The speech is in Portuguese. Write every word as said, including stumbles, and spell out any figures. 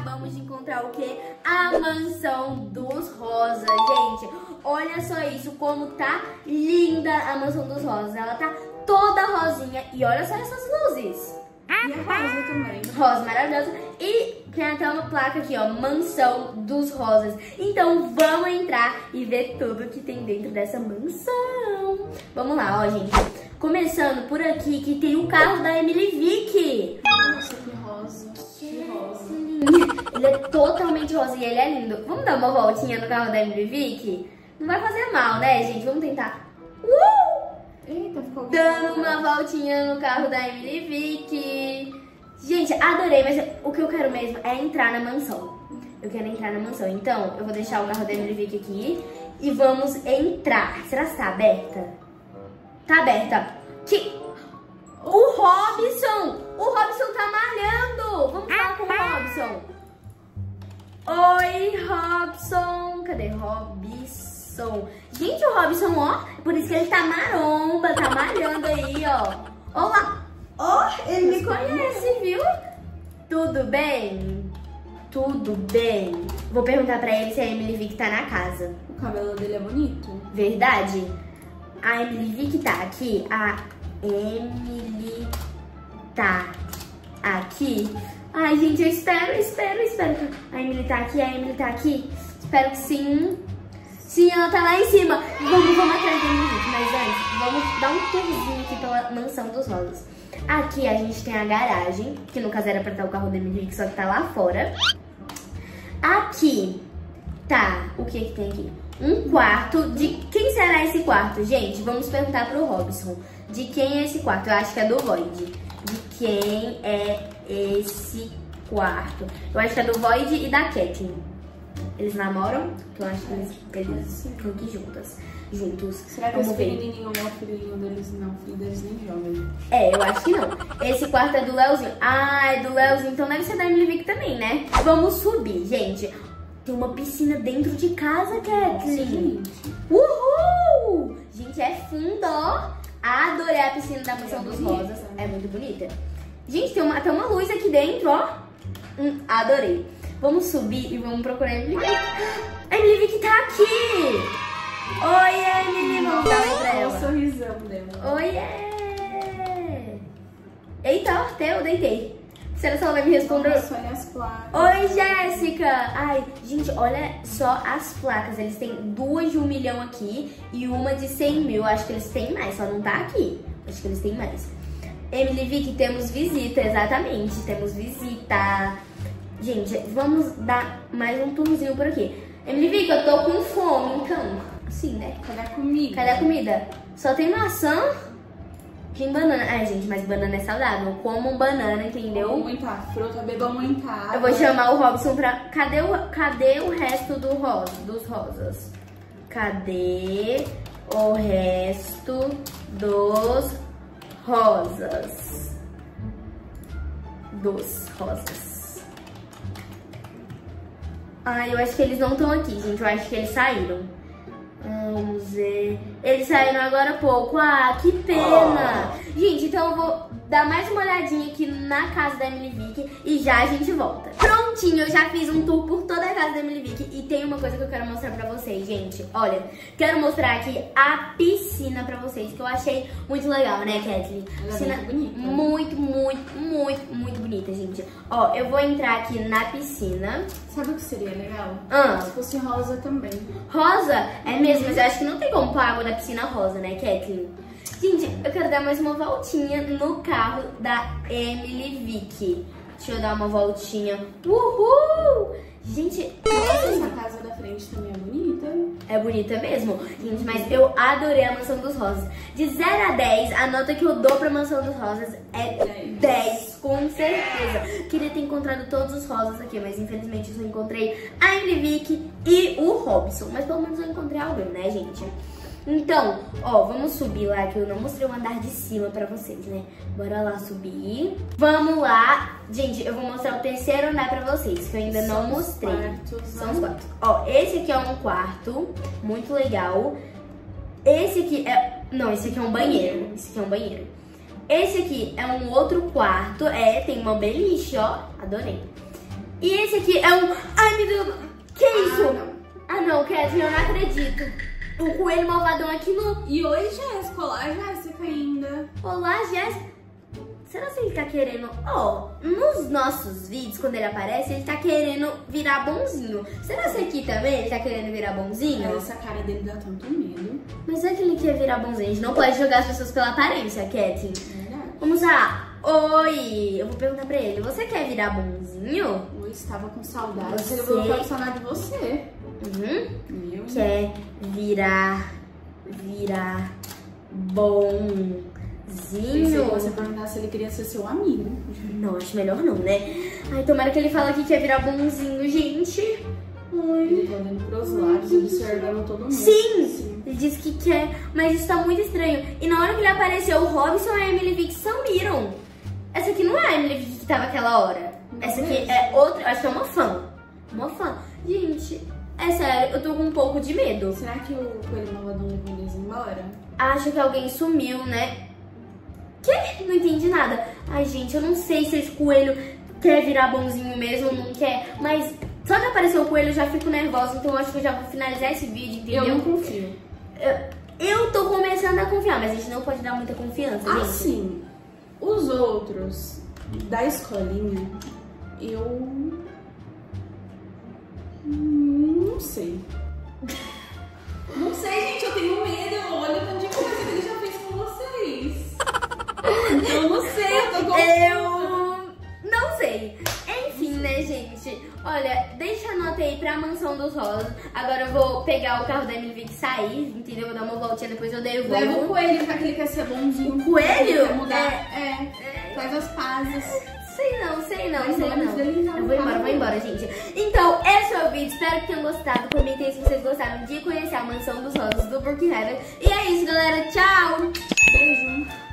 acabamos de encontrar o quê? A mansão dos rosas, gente. Olha só isso, como tá linda a mansão dos rosas. Ela tá toda rosinha e olha só essas luzes. E a rosa também. Rosa maravilhosa. E tem até uma placa aqui, ó, mansão dos rosas. Então vamos entrar e ver tudo que tem dentro dessa mansão. Vamos lá, ó, gente. Começando por aqui, que tem o carro da Emily Vick. Nossa, que rosa. Que rosa. Ele é totalmente rosa e ele é lindo. Vamos dar uma voltinha no carro da Emily Vick? Não vai fazer mal, né, gente? Vamos tentar. Uh! Eita, ficou Dando uma voltinha no carro da Emily Vick. Gente, adorei, mas o que eu quero mesmo é entrar na mansão. Eu quero entrar na mansão. Então, eu vou deixar o carro da Emily Vick aqui e vamos entrar. Será que tá aberta? Tá aberta. Que... O Robson! O Robson tá malhando! Vamos falar com o Robson. Oi, Robson. Cadê Robson? Gente, o Robson, ó, por isso que ele tá maromba, tá malhando aí, ó. Olá! Ó, oh, ele me conhece, viu? Tudo bem? Tudo bem. Vou perguntar pra ele se a Emily Vick tá na casa. O cabelo dele é bonito. Verdade? A Emily Vick tá aqui. A Emily tá aqui. Ai, gente, eu espero, espero, espero. A Emily tá aqui, a Emily tá aqui. Espero que sim. Sim, ela tá lá em cima. Vamos, vamos atrás da Emily Vick. Mas antes, vamos dar um tourzinho aqui pela mansão dos rosas. Aqui a gente tem a garagem, que no caso era pra estar o carro da Emily Vick, só que tá lá fora. Aqui tá, o que que tem aqui? Um quarto. De quem será esse quarto, gente? Vamos perguntar pro Robson. De quem é esse quarto? Eu acho que é do Void. De quem é esse quarto? Eu acho que é do Void e da Kathleen. Eles namoram? Eu acho que eles, eles ficam aqui juntas. Juntos. Será que esse pequenininho é o filhinho deles? Não, o filho deles nem joga. É, eu acho que não. Esse quarto é do Leozinho. Ah, é do Leozinho. Então deve ser da Emily Vick também, né? Vamos subir, gente. Tem uma piscina dentro de casa, Kathleen. Uhul! Gente, é fundo, ó. Adorei a piscina da Mansão dos Rosas. É muito bonita. Gente, tem uma, tem uma luz aqui dentro, ó. Hum, adorei. Vamos subir e vamos procurar a Emily Vick. A Emily Vick tá aqui! Oi, Emily! Vamos dar um pra ela. Olha o sorrisão dela. Oiê! Eita, ó, até eu deitei. Será que ela vai me responder? Nossa, olha as placas. Oi, Jéssica! Ai, gente, olha só as placas. Eles têm duas de um milhão aqui e uma de cem mil. Acho que eles têm mais, só não tá aqui. Acho que eles têm mais. Emily Vick, temos visita, exatamente. Temos visita. Gente, vamos dar mais um tourzinho por aqui. Emily Vick, eu tô com fome, então. Assim, né? Cadê a comida? Cadê a comida? Só tem maçã. Tem banana. Ai, gente, mas banana é saudável. Comam banana, entendeu? Comam muita fruta, bebam muita água. Eu vou chamar o Robson pra... Cadê o, cadê o resto do rosa, dos rosas? Cadê o resto dos rosas? Dos rosas. Ai, eu acho que eles não estão aqui, gente. Eu acho que eles saíram. Vamos ver. Eles saíram agora há pouco. Ah, que pena. Oh. Gente, então eu vou dar mais uma olhadinha aqui na casa da Emily Vick e já a gente volta. Prontinho, eu já fiz um tour por toda a casa da Emily Vick e tem uma coisa que eu quero mostrar pra vocês, gente. Olha, quero mostrar aqui a piscina pra vocês, que eu achei muito legal, né, Kathleen? Ela piscina é muito bonita. Muito, muito, muito, muito bonita, gente. Ó, eu vou entrar aqui na piscina. Sabe o que seria legal? Ah. Se fosse rosa também. Rosa? É mesmo, mas eu acho que não tem como pôr água na piscina rosa, né, Kathleen? Gente, eu quero dar mais uma voltinha no carro da Emily Vick. Deixa eu dar uma voltinha. Uhul! Gente, essa casa da frente também é bonita. É bonita mesmo, gente, mas eu adorei a Mansão dos Rosas. De zero a dez, a nota que eu dou pra Mansão dos Rosas é dez, com certeza. Queria ter encontrado todos os rosas aqui, mas infelizmente eu só encontrei a Emily Vick e o Robson. Mas pelo menos eu encontrei alguém, né, gente? Então, ó, vamos subir lá, que eu não mostrei o andar de cima pra vocês, né? Bora lá subir. Vamos lá. Gente, eu vou mostrar o terceiro andar pra vocês, que eu ainda não mostrei. Quartos, São os quartos. Ó, esse aqui é um quarto, muito legal. Esse aqui é... Não, esse aqui é um banheiro. Esse aqui é um banheiro. Esse aqui é um outro quarto. É, tem uma beliche, ó. Adorei. E esse aqui é um... Ai, meu Deus. Que isso? Ah, não. Ah, não, Kathleen, eu não acredito. O coelho malvadão aqui no... E oi, Jéssica. Olá, Jéssica ainda. Olá, Jéssica. Será que ele tá querendo... Ó, oh, nos nossos vídeos, quando ele aparece, ele tá querendo virar bonzinho. Será que aqui também ele tá querendo virar bonzinho? Essa cara dele dá tanto medo. Mas é que ele quer virar bonzinho. A gente não pode jogar as pessoas pela aparência, Kathleen. Verdade. Vamos lá. Oi, eu vou perguntar pra ele. Você quer virar bonzinho? Eu estava com saudade. Você- Eu vou ficar com saudade de você. Uhum. Meu Quer virar... Virar... Bonzinho? Pensei que você perguntar se ele queria ser seu amigo. Não, acho melhor não, né? Ai, tomara que ele fala que quer virar bonzinho, gente. Ai. Ele tá olhando pros lados, observando todo mundo. Sim, Sim. ele disse que quer, mas isso tá muito estranho. E na hora que ele apareceu, o Robson e a Emily Vick sumiram. Essa aqui não é a Emily Vick que tava aquela hora. Essa aqui é outra, eu acho que é uma fã. Uma fã. Gente, é sério, eu tô com um pouco de medo. Será que o coelho malvadão levou eles embora? Acho que alguém sumiu, né? Que? Não entendi nada. Ai, gente, eu não sei se esse coelho quer virar bonzinho mesmo ou não quer. Mas só que apareceu o coelho eu já fico nervosa. Então eu acho que eu já vou finalizar esse vídeo, entendeu? Eu não confio. Eu, eu tô começando a confiar, mas a gente não pode dar muita confiança, gente. Assim, os outros da escolinha, eu... hum, Não sei. Não sei, gente, eu tenho medo. Olha o tanto de coisa que ele já fez com vocês. Eu não sei, eu tô com... Eu não sei. Enfim, né, gente? Olha, deixa a nota aí pra Mansão dos Rosas. Agora eu vou pegar o carro da Emily Vick e sair, entendeu? Vou dar uma voltinha, depois eu devolvo. Leva o coelho, já que ele quer ser bonzinho. O coelho? Ele quer mudar. É. É. Faz as pazes. Sei não, sei não, Mas sei vamos não. delimitar Eu o vou embora, carro. vou embora, gente. Então, esse é o vídeo. Espero que tenham gostado. Comentem se vocês gostaram de conhecer a Mansão dos Rosas do Brookhaven. E é isso, galera. Tchau! Beijo.